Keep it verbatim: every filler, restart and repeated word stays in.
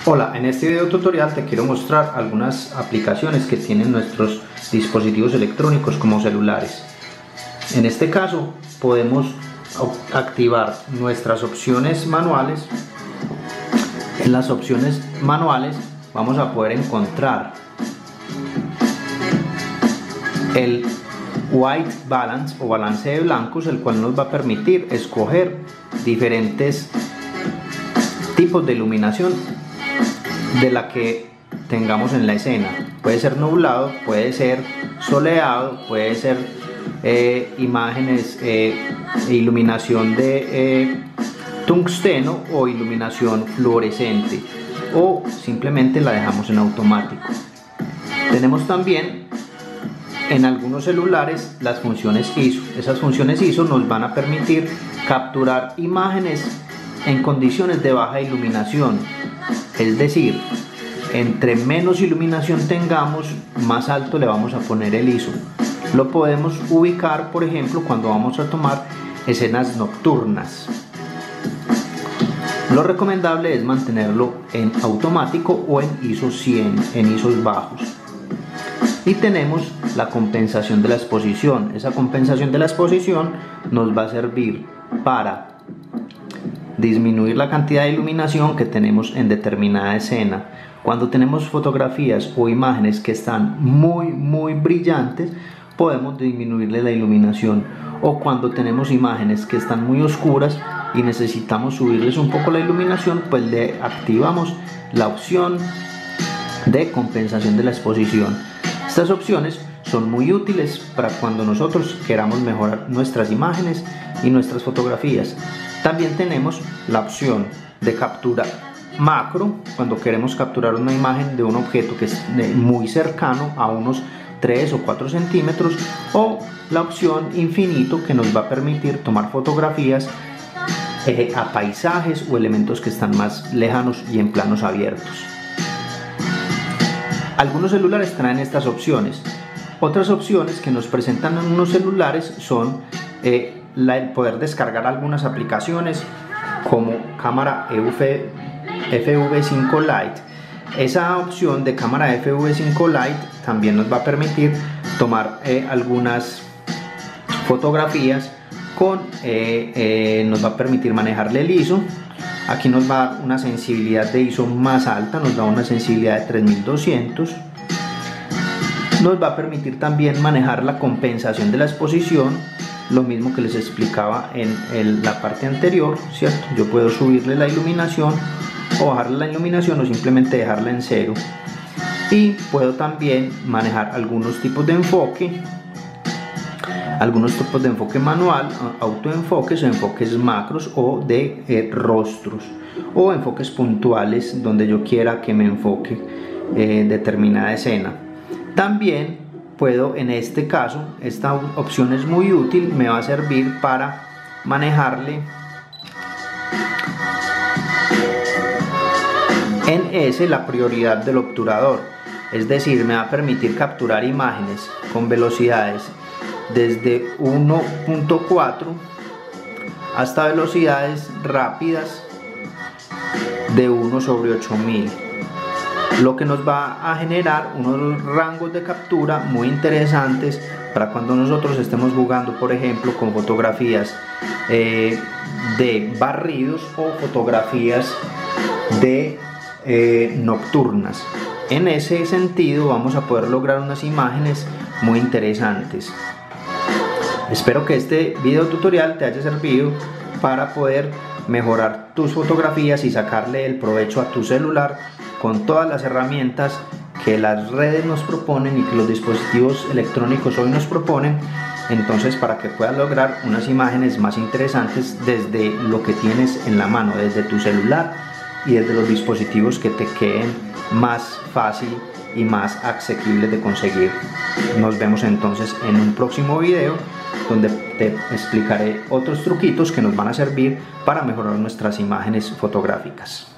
Hola, en este video tutorial te quiero mostrar algunas aplicaciones que tienen nuestros dispositivos electrónicos como celulares. En este caso podemos activar nuestras opciones manuales. En las opciones manuales vamos a poder encontrar el White Balance o balance de blancos, el cual nos va a permitir escoger diferentes tipos de iluminación de la que tengamos en la escena. Puede ser nublado, puede ser soleado, puede ser eh, imágenes, eh, iluminación de eh, tungsteno o iluminación fluorescente, o simplemente la dejamos en automático. Tenemos también en algunos celulares las funciones I S O. Esas funciones I S O nos van a permitir capturar imágenes en condiciones de baja iluminación, es decir, entre menos iluminación tengamos, más alto le vamos a poner el I S O. Lo podemos ubicar, por ejemplo, cuando vamos a tomar escenas nocturnas. Lo recomendable es mantenerlo en automático o en I S O cien, en I S Os bajos. Y tenemos la compensación de la exposición. Esa compensación de la exposición nos va a servir para disminuir la cantidad de iluminación que tenemos en determinada escena. Cuando tenemos fotografías o imágenes que están muy muy brillantes, podemos disminuirle la iluminación, o cuando tenemos imágenes que están muy oscuras y necesitamos subirles un poco la iluminación, pues le activamos la opción de compensación de la exposición. Estas opciones son muy útiles para cuando nosotros queramos mejorar nuestras imágenes y nuestras fotografías. También tenemos la opción de captura macro, cuando queremos capturar una imagen de un objeto que es muy cercano, a unos tres o cuatro centímetros, o la opción infinito, que nos va a permitir tomar fotografías eh, a paisajes o elementos que están más lejanos y en planos abiertos. Algunos celulares traen estas opciones. Otras opciones que nos presentan en unos celulares son eh, la, el poder descargar algunas aplicaciones como cámara F V cinco Lite. Esa opción de cámara F V cinco Lite también nos va a permitir tomar eh, algunas fotografías con, eh, eh, nos va a permitir manejarle el I S O. Aquí nos va a dar una sensibilidad de I S O más alta, nos da una sensibilidad de tres mil doscientos. Nos va a permitir también manejar la compensación de la exposición, lo mismo que les explicaba en el, la parte anterior, ¿cierto? Yo puedo subirle la iluminación o bajarle la iluminación, o simplemente dejarla en cero. Y puedo también manejar algunos tipos de enfoque, algunos tipos de enfoque manual, autoenfoques o enfoques macros, o de eh, rostros, o enfoques puntuales donde yo quiera que me enfoque eh, determinada escena. También puedo, en este caso, esta opción es muy útil, me va a servir para manejarle en S la prioridad del obturador, es decir, me va a permitir capturar imágenes con velocidades desde uno punto cuatro hasta velocidades rápidas de uno sobre ocho mil, lo que nos va a generar unos rangos de captura muy interesantes para cuando nosotros estemos jugando, por ejemplo, con fotografías eh, de barridos o fotografías de eh, nocturnas. En ese sentido vamos a poder lograr unas imágenes muy interesantes. Espero que este video tutorial te haya servido para poder mejorar tus fotografías y sacarle el provecho a tu celular con todas las herramientas que las redes nos proponen y que los dispositivos electrónicos hoy nos proponen. Entonces, para que puedas lograr unas imágenes más interesantes desde lo que tienes en la mano, desde tu celular y desde los dispositivos que te queden más fácil y más asequibles de conseguir. Nos vemos entonces en un próximo video, donde te explicaré otros truquitos que nos van a servir para mejorar nuestras imágenes fotográficas.